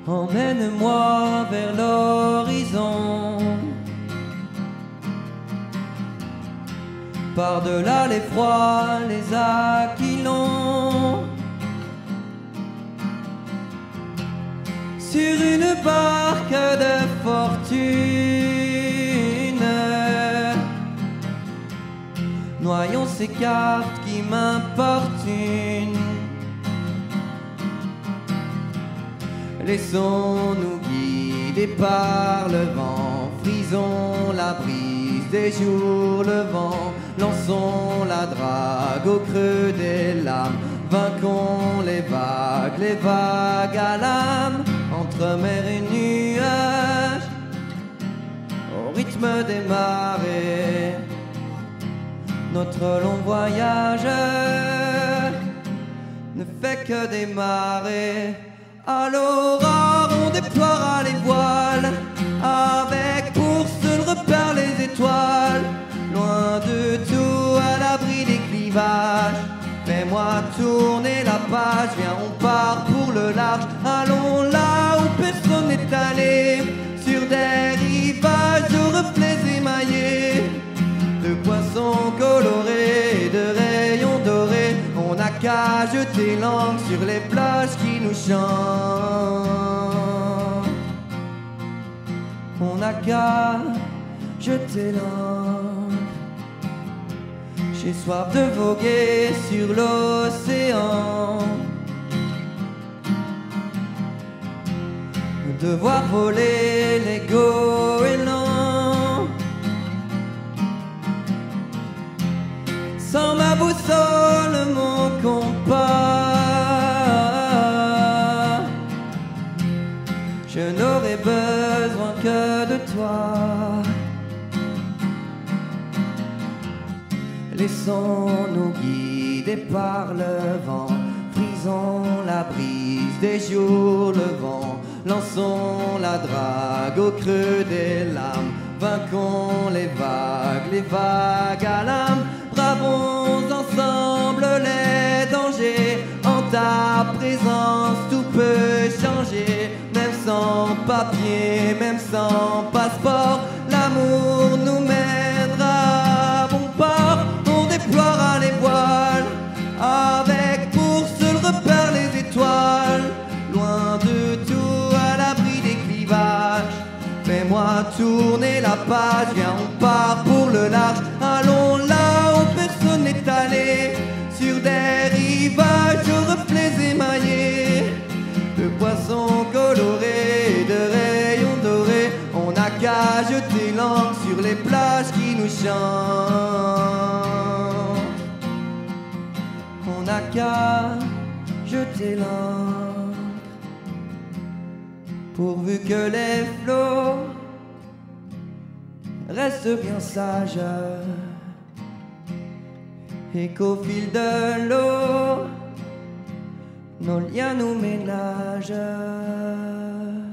emmène-moi vers l'horizon. Par-delà les froids, les aquilons, sur une barque de fortune, noyons ces cartes qui m'importunent. Laissons-nous guider par le vent, frisons la brise des jours, le vent, lançons la drague au creux des lames, vainquons les vagues à l'âme, entre mer et nuages, au rythme des marées, notre long voyage ne fait que démarrer. À l'aurore, on déploiera les voiles, avec pour seul repère les étoiles. Loin de tout, à l'abri des clivages, fais-moi tourner la page. Viens, on part pour le large. Allons là où personne n'est allé, sur des rivages aux reflets émaillés, de poissons colorés, de rayons dorés. On n'a qu'à jeter l'ancre sur les plages qui nous chantent. On n'a qu'à jeter l'ancre. J'ai soif de voguer sur l'océan, de voir voler les goélands. Sans ma boussole, mon compas, je n'aurai besoin que de toi. Laissons-nous guider par le vent, frisons la brise des jours, le vent, lançons la drague au creux des lames, vainquons les vagues à l'âme, bravons ensemble les dangers. En ta présence tout peut changer, même sans papier, même sans passeport, l'amour nous mènera à bon port. On déploiera les voiles, avec pour seul repère les étoiles. Loin de tout, à l'abri des clivages, fais-moi tourner la page. Viens, on part pour le large. Allons là où personne n'est allé, sur des rivages aux reflets émaillés, de poissons colorés, de rayons dorés. On n'a qu'à jeter l'ancre sur les plages qui nous chantent. On n'a qu'à jeter l'ancre, pourvu que les flots restent bien sages, et qu'au fil de l'eau, nos liens nous ménagent.